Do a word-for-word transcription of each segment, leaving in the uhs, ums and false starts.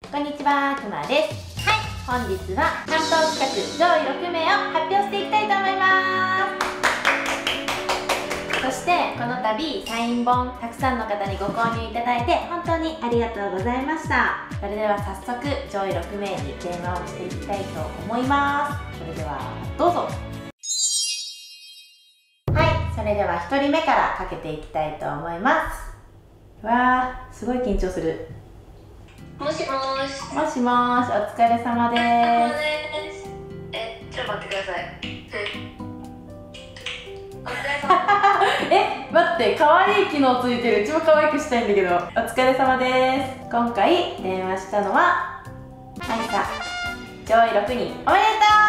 こんにちは、くまです。はい、本日は関東企画上位ろくめいを発表していきたいと思います。そしてこの度サイン本たくさんの方にご購入いただいて本当にありがとうございました。それでは早速上位ろくめいに電話をしていきたいと思います。それではどうぞ。はい、それではひとりめからかけていきたいと思います。わー、すごい緊張する。 もしもーし。 もしもーし、お疲れ様でーす。 え、ちょっと待ってください。お疲れ様。 え、待って、可愛い機能ついてる。うちも可愛くしたいんだけど。お疲れ様です。今回電話したのはあいさ。上位ろくにんおめでとう。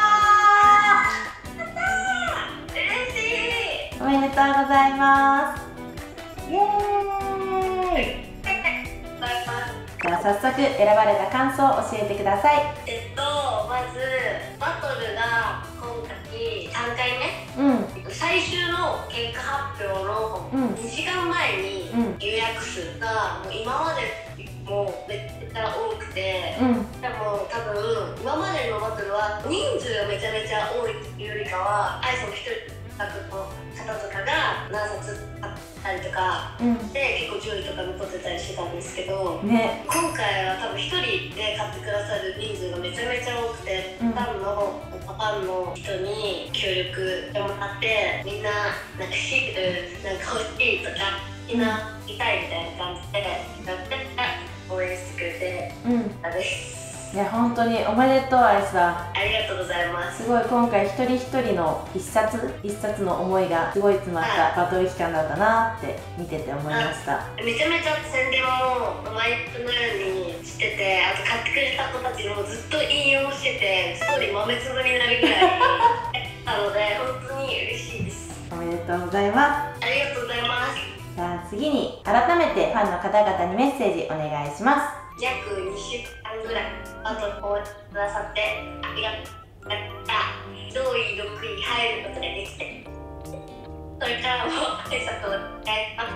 嬉しい。 おめでとうございます。イエーイ。じゃあ早速選ばれた感想を教えてください。 えっとまずバトルが今回さんかいめ、 うん、 最終の結果発表のにじかんまえに予約数がもう今までもめっちゃ多くて、うん、でも多分今までのバトルは人数がめちゃめちゃ多いっていうよりかはアイソンひとりの方とかが何冊買ったりとか、うん、で結構順位とか残ってたりしてたんですけど、ね、今回は多分ひとりで買ってくださる人数がめちゃめちゃ多くて、うん、ファンのファンの人に協力してもらってみんななんかシールなんか欲しいとかみんな見たいみたいな感じでやって応援してくれてたです。 いや本当におめでとうアイさん。 ありがとうございます。 すごい今回一人一人の一冊一冊の思いがすごい詰まったバトル期間だったなって見てて思いました。 めちゃめちゃ宣伝も毎日のようにしてて、あと買ってくれた子たちもずっと引用しててストーリー豆粒になるぐらいなので本当に嬉しいです。 おめでとうございます。 ありがとうございます。 じゃあ次に改めてファンの方々にメッセージお願いします。 約にしゅうかんぐらいバトルを応援くださってありがとうございました。上位ろくいに入ることができて、それからも挨拶をお願いします。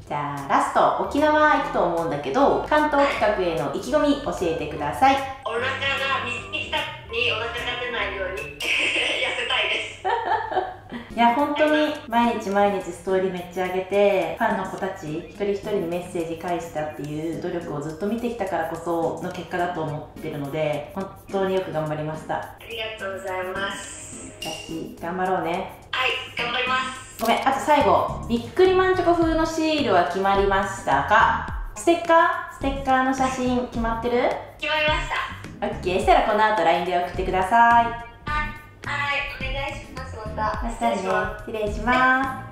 じゃあラスト沖縄行くと思うんだけど関東企画への意気込み教えてください。 お腹が水に来たにお腹が出ないように痩せたいです。 いや本当に毎日毎日ストーリーめっちゃ上げてファンの子たち一人一人にメッセージ返したっていう努力をずっと見てきたからこその結果だと思ってるので本当によく頑張りました。 ありがとうございます。 私頑張ろうね。 はい、頑張ります。 ごめん、あと最後びっくりマンチョコ風のシールは決まりましたか？ステッカーステッカーの写真決まってる？ 決まりました。 OK したらこの後 ライン で送ってください。 はい、お願いします。また明日ね、失礼します。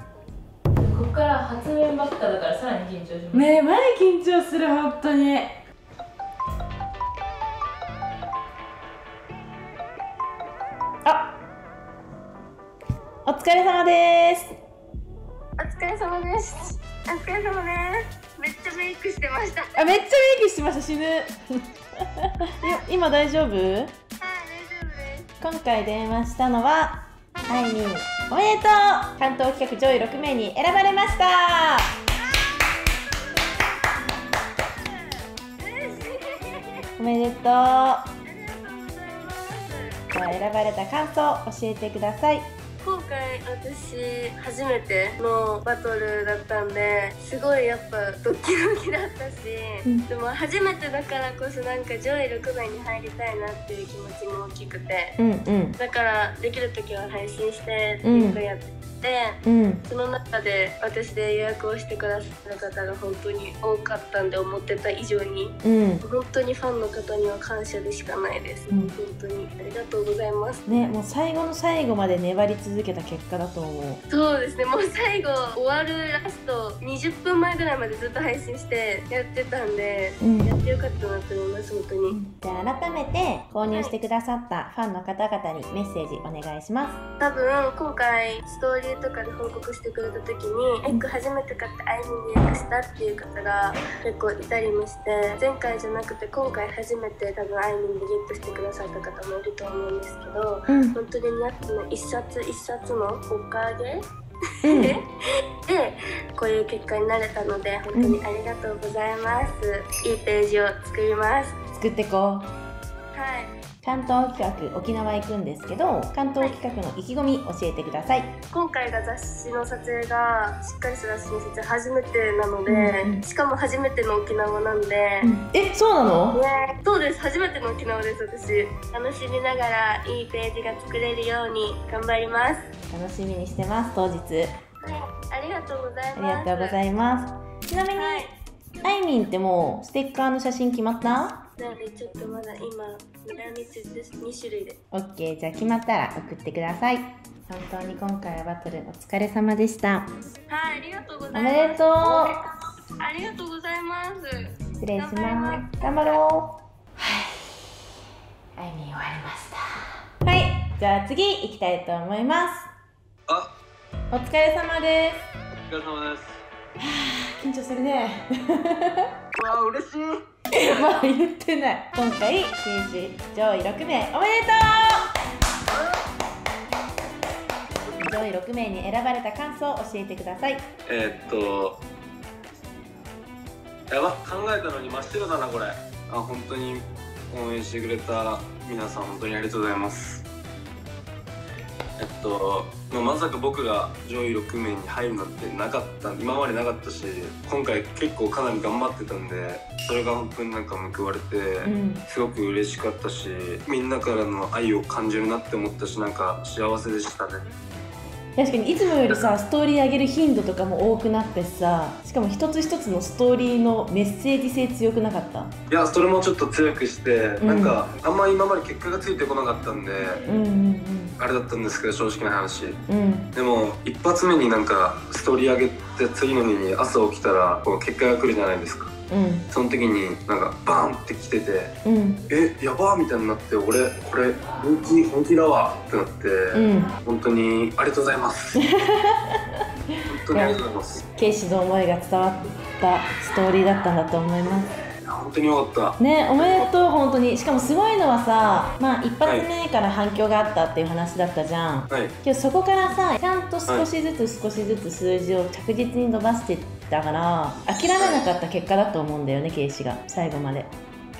ここから初面ばっかだからさらに緊張しますねえ、前緊張する本当に。あ、お疲れ様です。 お疲れ様です。お疲れ様です。めっちゃメイクしてました。 あ、めっちゃメイクしてました。死ぬ今大丈夫？はい、大丈夫です。今回電話したのはあいみん、おめでとう。関東企画上位ろくめいに選ばれました。おめでとう。じゃあ選ばれた感想教えてください。 今回私初めてのバトルだったんですごいやっぱドキドキだったし、うん、でも初めてだからこそなんか上位ろくめいに入りたいなっていう気持ちも大きくて、うんうん、だからできる時は配信してっていうかやって、うん、その中で私で予約をしてくださる方が本当に多かったんで思ってた以上に、うん、本当にファンの方には感謝でしかないです、うん、本当にありがとうございますね。もう最後の最後まで粘り続けた結果だと思う。 そうですね、もう最後終わるラストにじゅっぷんまえぐらいまでずっと配信してやってたんで、うん、やってよかったなと思います本当に、うん、 じゃあ改めて購入してくださったファンの方々にメッセージお願いします。 多分今回ストーリーとかで報告してくれた時にエッグ初めて買ってアイミンで予約したっていう方が結構いたりもして、前回じゃなくて今回初めて多分アイミンでゲットしてくださった方もいると思うんですけど、うん、本当に皆さんの一冊一冊のおかげうん、でこういう結果になれたので本当にありがとうございます、うん、いいページを作ります。 作ってこう。 はい。 関東企画沖縄行くんですけど、関東企画の意気込み教えてください。 今回が雑誌の撮影がしっかりした雑誌の撮影初めてなので、うんうん、しかも初めての沖縄なんで、 うん、え、そうなの？ ね、そうです。初めての沖縄です。私楽しみながらいいページが作れるように頑張ります。 楽しみにしてます。当日。はい、 ありがとうございます。 ありがとうございます。ちなみに、はい、あいみんってもうステッカーの写真決まった？ なのでちょっとまだ今に種類で。 オッケー、じゃあ決まったら送ってください。本当に今回はバトルお疲れ様でした。 はい、ありがとうございます。 おめでとう。 ありがとうございます。 失礼します。頑張ろう。はい、あいみん終わりました。はい、じゃあ次行きたいと思います。 あ、 お疲れ様です。 お疲れ様です。 はあ、緊張するね。 わあ、嬉しい。 まあ言ってない。今回刑事上位ろくめいおめでとう。上位ろくめいに選ばれた感想を教えてください。 えー、っとやば、考えたのに真っ白だなこれ。あ、本当に応援してくれた皆さん本当にありがとうございます。えっと、まあ、まさか僕が上位ろくめいに入るなんてなかった今までなかったし、今回結構かなり頑張ってたんで、それが本当になんか報われて、うん、すごく嬉しかったし、みんなからの愛を感じるなって思ったし、なんか幸せでしたね。 確かにいつもよりさ、ストーリー上げる頻度とかも多くなってさ、しかも一つ一つのストーリーのメッセージ性強くなかった？ いや、それもちょっと強くして、うん、なんかあんま今まで結果がついてこなかったんで、うんうんうん、あれだったんですけど、正直な話、うん、でも一発目になんかストーリー上げて次の日に朝起きたらこう結果が来るじゃないですか。うん、その時になんかバーンって来てて、うん、え、やばーみたいになって、俺これ本気本気だわってなって、うん、本当にありがとうございます本当にありがとうございます。 ケイシの思いが伝わったストーリーだったんだと思います。 本当によかったね、おめでとう。本当に。しかもすごいのはさ、まあ一発目から反響があったっていう話だったじゃん、はい、けどそこからさ、ちゃんと少しずつ少しずつ数字を着実に伸ばしていったから、諦めなかった結果だと思うんだよね、ケイシが最後まで。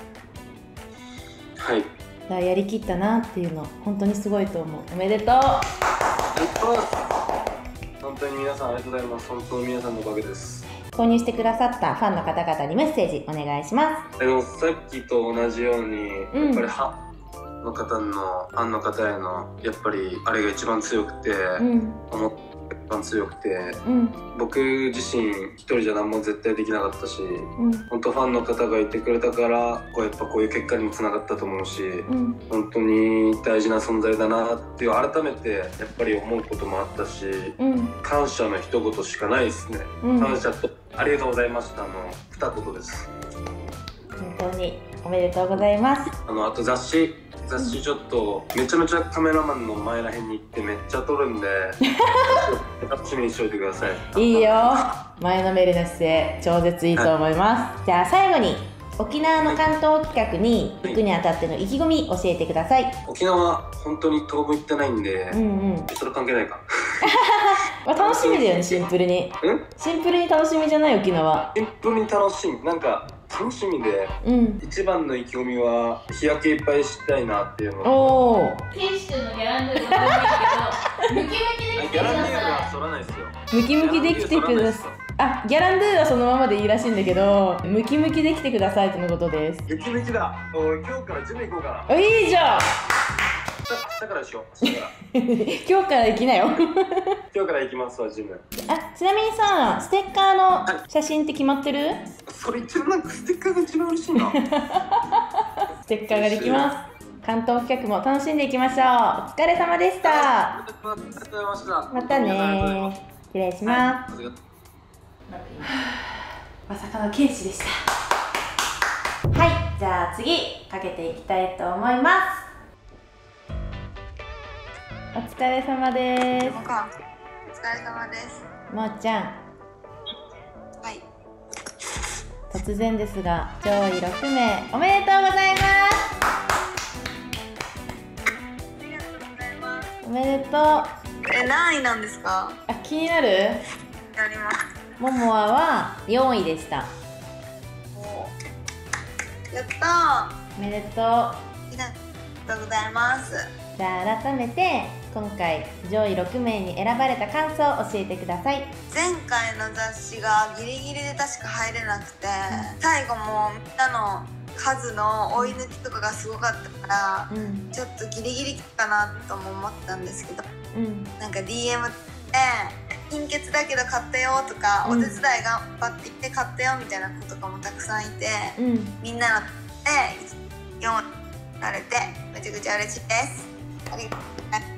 はい、 だからやりきったなっていうの本当にすごいと思う。おめでとう。 本当に皆さんありがとうございます。本当に皆さんのおかげです。 購入してくださったファンの方々にメッセージお願いします。 でもさっきと同じように、うん、やっぱり歯の方のファンの方へのやっぱりあれが一番強くて、うん、思って一番強くて、うん、僕自身一人じゃ何も絶対できなかったし、うん、本当ファンの方がいてくれたからこうやっぱこういう結果にもつながったと思うし、うん、本当に大事な存在だなっていう改めてやっぱり思うこともあったし、うん、感謝の一言しかないですね、うん、感謝とありがとうございましたの二言です。 本当におめでとうございます。 あのあと雑誌雑誌ちょっとめちゃめちゃカメラマンの前らへんに行ってめっちゃ撮るんで楽しみにしておいてください。 いいよ、前のめりの姿勢超絶いいと思います、はい、じゃあ最後に沖縄の関東企画に行くにあたっての意気込み教えてください。 沖縄本当に当分行ってないんで、うんうん、それ関係ないかまあ楽しみだよね、シンプルに。シンプルに楽しみじゃない沖縄。 シンプルに楽しみ、なんか楽しみで、うん、一番の意気込みは日焼けいっぱいしたいなっていうの。 おお。ケイシ君のギャランドゥーは分かんないけど、ムキムキできてください。 ギャランドゥーは反らないですよ。 ムキムキできてください。あ、ギャランドゥはそのままでいいらしいんだけど、ムキムキできてくださいとのことです。 ムキムキだ。おい、今日からジム行こうかな。 いいじゃん。 明日からでしょ。明日から。 今日から行きなよ。 今日から行きますわ、ジム。 あ、ちなみにさ、ステッカーの写真って決まってる？はい、 それ一番なんかステッカーが一番嬉しいな。 ステッカーができます。関東企画も楽しんでいきましょう。お疲れ様でした。 ありがとうございました。 またね。失礼します。はい、まさかのケイシでした。はい、じゃあ次かけていきたいと思います。お疲れ様です。 お疲れ様です。 もーちゃん。 はい。 突然ですが上位ろくめいおめでとうございます。 ありがとうございます。 おめでとう。 え、何位なんですか？ あ、気になる？ やります。 ももあはよんいでした。 やったー。 おめでとう。 ありがとうございます。 じゃあ改めて今回上位ろくめいに選ばれた感想を教えてください。 前回の雑誌がギリギリで確か入れなくて、うん、最後もみんなの数の追い抜きとかがすごかったから、うん、ちょっとギリギリかなとも思ったんですけど、うん、なんか ディーエム で貧血だけど買ったよとか、うん、お手伝い頑張ってきて買ったよみたいな子とかもたくさんいて、うん、みんなのでよんられてめちゃくちゃ嬉しいです。ありがとうございます。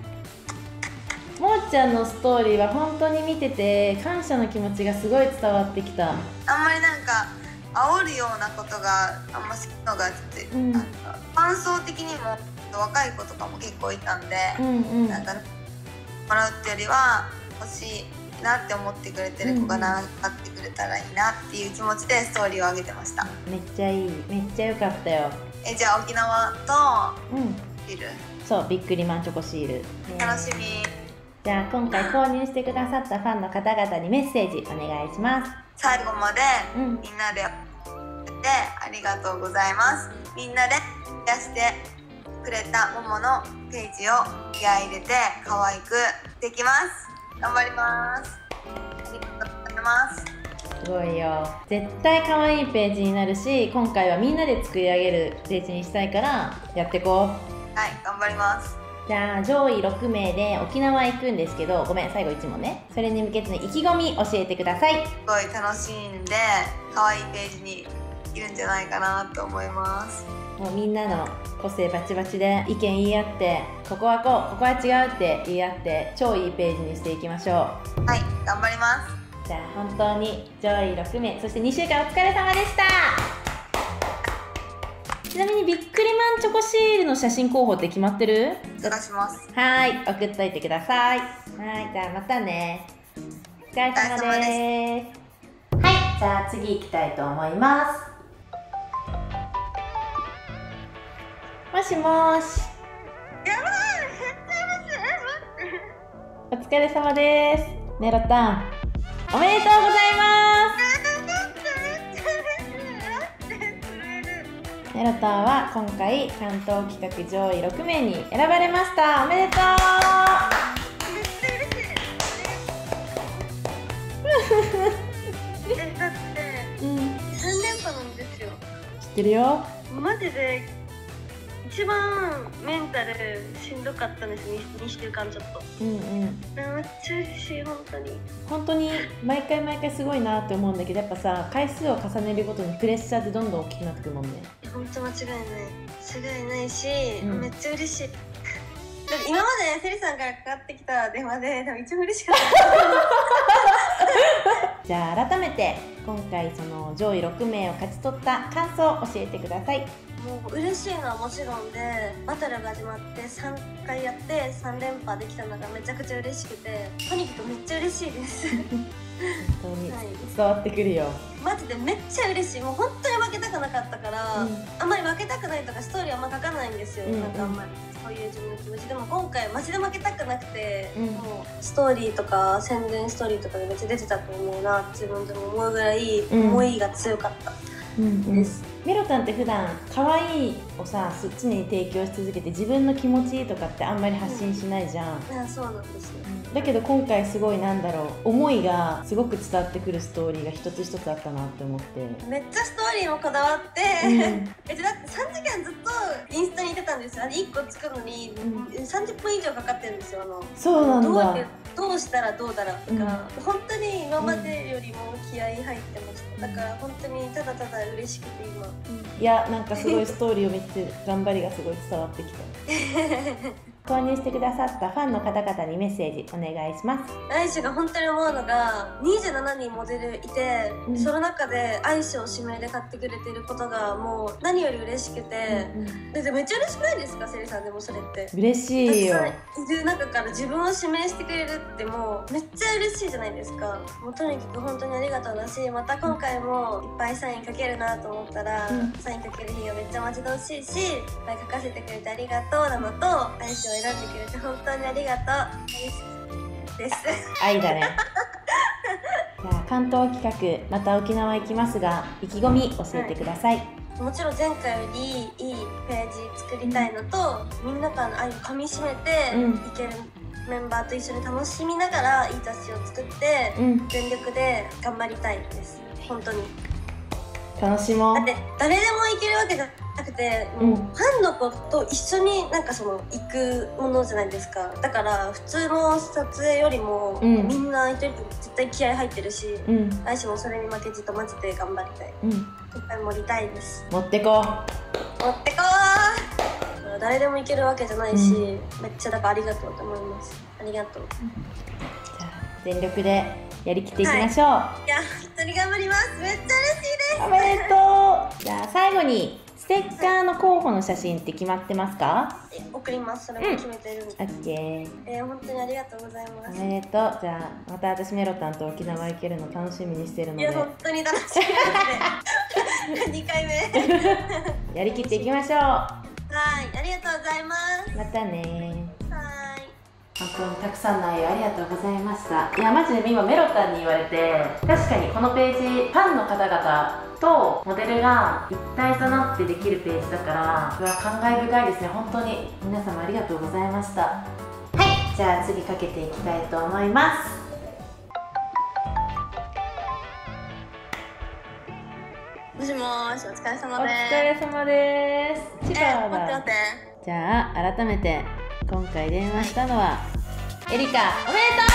もーちゃんのストーリーは本当に見てて感謝の気持ちがすごい伝わってきた。 あんまりなんか煽るようなことがあんま好きのがあって、うん、なんか感想的にも若い子とかも結構いたんで、うんうん、なんかもらうってよりは欲しいなって思ってくれてる子がなかってくれたらいいなっていう気持ちでストーリーを上げてました。 めっちゃいい、めっちゃ良かったよ。 えじゃあ沖縄とシール、うん、 そうビックリマンチョコシール、ね、 楽しみ。 じゃあ今回購入してくださったファンの方々にメッセージお願いします。 最後までみんなでやってありがとうございます。みんなで癒してくれたもものページを気合い入れて可愛くできます。頑張ります。ありがとうございます。 すごいよ。絶対可愛いページになるし、今回はみんなで作り上げるページにしたいからやっていこう。 はい、頑張ります。 じゃあ上位ろくめいで沖縄行くんですけど、ごめん最後いち問ね。それに向けての意気込み教えてください。 すごい楽しんで可愛いページにいるんじゃないかなと思います。 もうみんなの個性バチバチで意見言い合って、ここはこうここは違うって言い合って超いいページにしていきましょう。 はい、頑張ります。 じゃあ本当に上位ろくめい、そしてにしゅうかんお疲れ様でした。ちなみにビックリマンチョコシールの写真候補って決まってる？ 探します。 はい、送っといてください。はい、じゃあまたね。お疲れ様です。はい、じゃあ次行きたいと思います。もしもーし。 やばい、 お疲れ様です。ネロタン、おめでとうございます。ネロタンは今回関東企画上位ろくめいに選ばれました。おめでとう。 え、だって、うん、さんれんぱなんですよ。 知ってるよ。 マジで一番メンタルしんどかったんです。にしゅうかんちょっと。うんうん。めっちゃ嬉しい、本当に。 本当に毎回毎回すごいなって思うんだけど、やっぱさ回数を重ねるごとにプレッシャーってどんどん大きくなってくるもんね。 本当間違いない間違いないし、うん、めっちゃ嬉しい。だって今までセリさんからかかってきた電話で多分一番嬉しかったじゃあ改めて今回その上位ろくめいを勝ち取った感想を教えてください。 もう嬉しいのはもちろんで、バトルが始まってさんかいやってさんれんぱできたのがめちゃくちゃ嬉しくて、とにかくめっちゃ嬉しいです本当に伝わってくるよ、はい、 マジでめっちゃ嬉しい。もう本当に負けたくなかったから、うん、あんまり負けたくないとかストーリーあんま書かないんですよ、うんうん、なんかあんまりそういう自分の気持ちでも今回マジで負けたくなくて、うん、もうストーリーとか宣伝ストーリーとかでめっちゃ出てたと思うな自分でも思うぐらい思いが強かった、うん、です、 メロタンって普段可愛いをさ常に提供し続けて自分の気持ちいいとかってあんまり発信しないじゃん、 うん、いやそうなんですよ、 うん、だけど今回すごいなんだろう思いがすごく伝わってくるストーリーが一つ一つあったなって思って、 めっちゃストーリーもこだわって、うん、えだってさんじかんずっとインスタにいてたんですよ。あれいっこ作るのに、うん、さんじゅっぷん以上かかってるんですよ。あのそうなんだ。 どうどうしたらどうだろうとか、うん、本当に今までよりも気合い入ってました、うん、だから本当にただただ嬉しくて今、うん、 いやなんかすごいストーリーを見て頑張りがすごい伝わってきた購入してくださったファンの方々にメッセージお願いします。 アイシュが本当に思うのがにじゅうななにんモデルいて、うん、その中でアイシュを指名で買ってくれてることがもう何より嬉しくて、うんうん、でめっちゃ嬉しくないですかセリさん。でもそれって嬉しいよ。 いる中から自分を指名してくれるってもうめっちゃ嬉しいじゃないですか。もうとにかく本当にありがとうだし、また今回もいっぱいサイン書けるなと思ったら、うん、サイン書ける日がめっちゃ待ち遠しいし、いっぱい書かせてくれてありがとうなのと、アイシュを選んでくれて本当にありがとうです愛だねじゃあ関東企画また沖縄行きますが意気込み教えてください。はい、 もちろん前回よりいいページ作りたいのと、みんなからの愛をかみしめていけるメンバーと一緒に楽しみながらいい雑誌を作って、うん、全力で頑張りたいです。本当に楽しもう。 だって誰でもいけるわけじゃなくて、もうファンの子と一緒になんかその行くものじゃないですか。だから普通の撮影よりも、うん、みんな一人絶対気合入ってるし、うん、来週もそれに負けじとマジで頑張りたい、うん、いっぱい盛りたいです。 持ってこう持ってこう。誰でもいけるわけじゃないし、うん、めっちゃだからありがとうと思います。ありがとう。 じゃあ全力でやりきっていきましょう。はい、いや本当に頑張ります。めっちゃ嬉しいです。 おめでとう。じゃあ最後にステッカーの候補の写真って決まってますか？ 送ります。それも決めてるんで。 オッケー。 えー、本当にありがとうございます。 おめでとう。じゃあまた私メロタンと沖縄行けるの楽しみにしてるので。 いや本当に楽しみです。にかいめ。 やりきっていきましょう。 はい、ありがとうございます。 またね。 はい。 本当にたくさんの愛をありがとうございました。いやマジで今メロタンに言われて、確かにこのページファンの方々とモデルが一体となってできるページだから、これは感慨深いですね。本当に皆様ありがとうございました。はい、じゃあ次かけていきたいと思います。 もしもーし、お疲れ様です。 お疲れ様です。 違うわ。待って待って。 じゃあ改めて今回電話したのはエリカ。おめ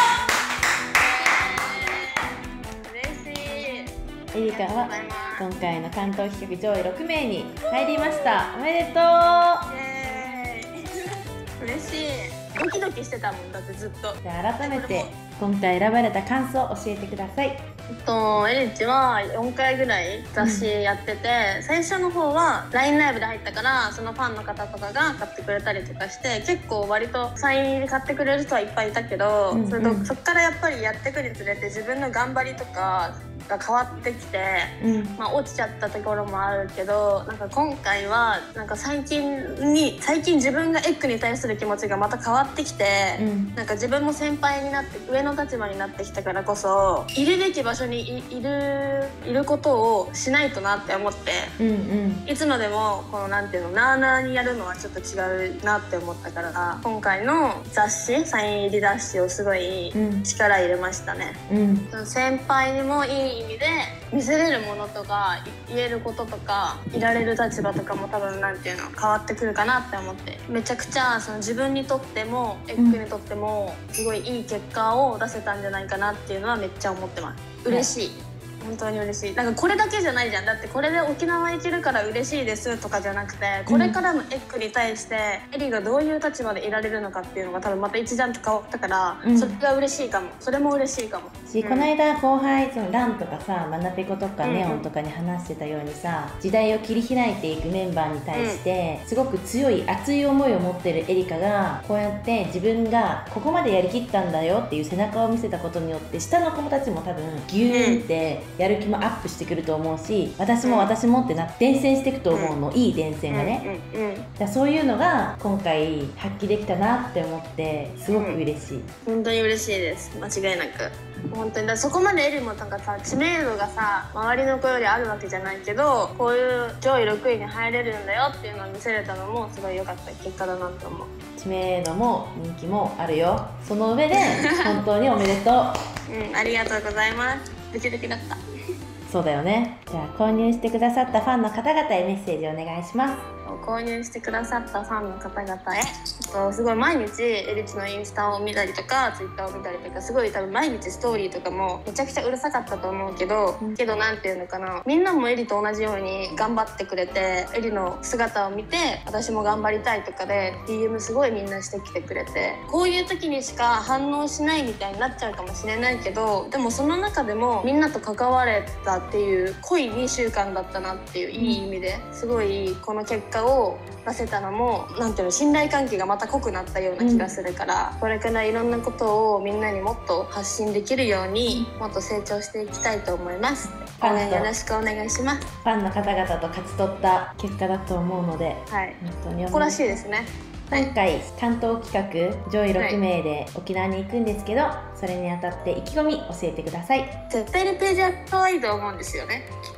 でとう。嬉しい。 エリカは今回の関東企画上位ろくめいに入りました。おめでとう。イエーイ。嬉しい。ドキドキしてたもんだってずっと。 じゃあ改めて今回選ばれた感想を教えてください。 えっと、エリッチはよんかいぐらい雑誌やってて、うん、最初の方は ライン ライブで入ったからそのファンの方とかが買ってくれたりとかして、結構割とサイン入り買ってくれる人はいっぱいいたけど、うんうん、それとそっからやっぱりやってくにつれて自分の頑張りとかが変わってきて、うん、まあ落ちちゃったところもあるけど、なんか今回はなんか最近に最近自分がエッグに対する気持ちがまた変わってきて、うん、なんか自分も先輩になって上の立場になってきたからこそ、いるべき場所に い, いるいることをしないとなって思って、うんうん、いつまでもこのなんていうのなーなーにやるのはちょっと違うなって思ったから、今回の雑誌サイン入り雑誌をすごい力入れましたね、うん、先輩にもいい意味で見せれるものとか言えることとかいられる立場とかも多分なんていうの変わってくるかなって思って、めちゃくちゃその自分にとってもエッグにとってもすごいいい結果を出せたんじゃないかなっていうのはめっちゃ思ってます。嬉しい、本当に嬉しい。なんかこれだけじゃないじゃん。だってこれで沖縄行けるから嬉しいですとかじゃなくて、これからのエッグに対してエリがどういう立場でいられるのかっていうのが多分また一段と変わったから、うん、それが嬉しいかも。それも嬉しいかもし、うん、この間後輩そのランとかさマナペコとかネオンとかに話してたようにさ、うん、時代を切り開いていくメンバーに対して、うん、すごく強い熱い思いを持ってるエリカがこうやって自分がここまでやりきったんだよっていう背中を見せたことによって、下の子たちも多分ギューンってやる気もアップしてくると思うし、私も私もってなって伝染していくと思うの、うん、いい伝染がね、うんうんうん、だそういうのが今回発揮できたなって思ってすごく嬉しい、うん、 本当に嬉しいです。間違いなく本当に。だそこまでエリもなんかさ知名度がさ周りの子よりあるわけじゃないけど、こういう上位ろくいに入れるんだよっていうのを見せれたのもすごい良かった結果だなと思う。 知名度も人気もあるよ。その上で本当におめでとううん、ありがとうございます。ドキドキだった。 そうだよね。じゃあ購入してくださったファンの方々へメッセージお願いします。 購入してくださったファンの方々へ、とすごい毎日エリチのインスタを見たりとかツイッターを見たりとか、すごい多分毎日ストーリーとかもめちゃくちゃうるさかったと思うけど、うん、けどなんていうのかな、みんなもエリと同じように頑張ってくれて、エリの姿を見て私も頑張りたいとかで ディーエム すごいみんなしてきてくれて、こういう時にしか反応しないみたいになっちゃうかもしれないけど、でもその中でもみんなと関われたっていう濃いにしゅうかんだったなっていう、いい意味ですごいこの結果を出せたのもなんていうの、信頼関係がまた濃くなったような気がするから、うん、これからいろんなことをみんなにもっと発信できるようにもっと成長していきたいと思います。応援よろしくお願いします。 ファンの方々と勝ち取った結果だと思うので、 はい、 本当に誇らしいですね。 今回関東企画上位ろくめいで沖縄に行くんですけど、はい、それにあたって意気込み教えてください。 絶対にページは可愛いと思うんですよね、きっと。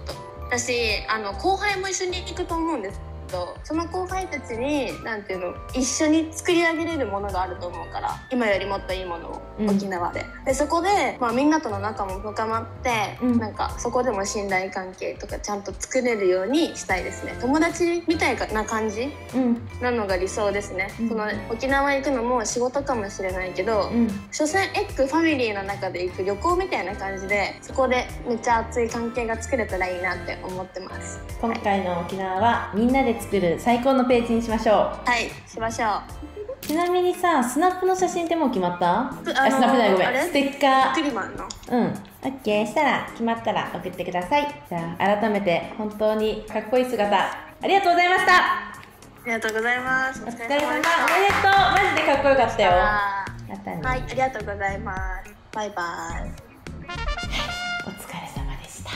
私あの後輩も一緒に行くと思うんですけど、その後輩たちになんていうの、一緒に作り上げれるものがあると思うから、今よりもっといいものを、うん、沖縄ででそこで、まあ、みんなとの仲も深まって、うん、なんかそこでも信頼関係とかちゃんと作れるようにしたいですね。友達みたいな感じ、うん、なのが理想ですね、うん、その沖縄行くのも仕事かもしれないけど、うん、所詮エッグファミリーの中で行く旅行みたいな感じで、そこでめっちゃ熱い関係が作れたらいいなって思ってます。 今回の沖縄はみんなで作る最高のページにしましょう。 はいしましょう。 ちなみにさ、スナップの写真ってもう決まった？あ、スナップじゃない、ごめん、ステッカー。 クリマンの。 うん、オッケーしたら決まったら送ってください。じゃあ改めて本当にかっこいい姿ありがとうございました。 ありがとうございます。 お疲れ様。おめでとう。マジでかっこよかったよ。またね。 はい、ありがとうございます。バイバイ。 お疲れ様でした。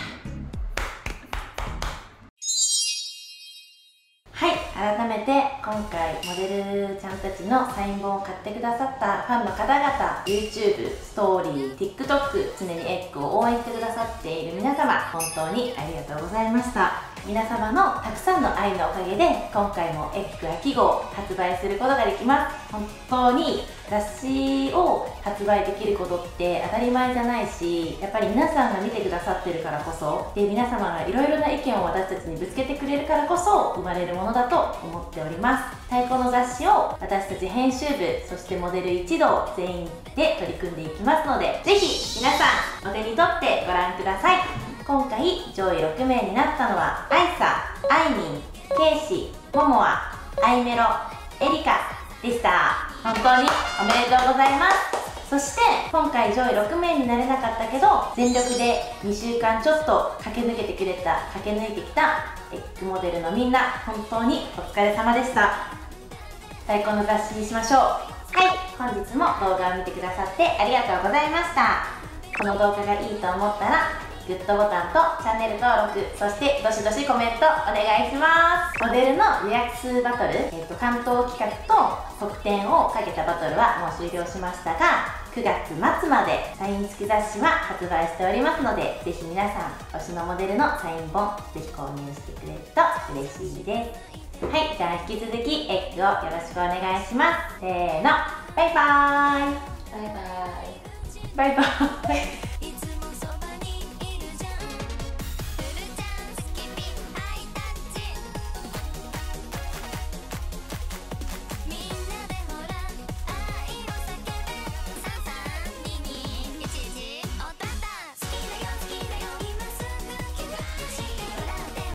はい、改めて今回モデルちゃんたちのサイン本を買ってくださったファンの方々、 YouTube、ストーリー、TikTok、常にエッグを応援してくださっている皆様、本当にありがとうございました。皆様のたくさんの愛のおかげで今回もエッグ秋号を発売することができます。本当に雑誌を発売できることって当たり前じゃないし、やっぱり皆さんが見てくださってるからこそで、皆様がいろいろな意見を私たちにぶつけてくれるからこそ生まれるものだと思っております。太鼓の雑誌を私たち編集部、そしてモデル一同全員で取り組んでいきますので、ぜひ皆さんお手に取ってご覧ください。今回上位ろくめいになったのはアイサ、アイミン、ケイシ、モモア、アイメロ、エリカでした。本当におめでとうございます。そして今回上位ろくめいになれなかったけど全力でにしゅうかんちょっと駆け抜けてくれた駆け抜いてきたエッグモデルのみんな、本当にお疲れ様でした。太鼓の雑誌にしましょう。はい、本日も動画を見てくださってありがとうございました。この動画がいいと思ったらグッドボタンとチャンネル登録、そしてどしどしコメントお願いします。モデルの予約数バトル、えーと、関東企画と特典をかけたバトルはもう終了しましたが、くがつまつまでサイン付き雑誌は発売しておりますので、ぜひ皆さん推しのモデルのサイン本ぜひ購入してくれると嬉しいです。はい、じゃあ引き続きエッグをよろしくお願いします。せーの、バイバーイ。 バイバイ。 バイバーイ。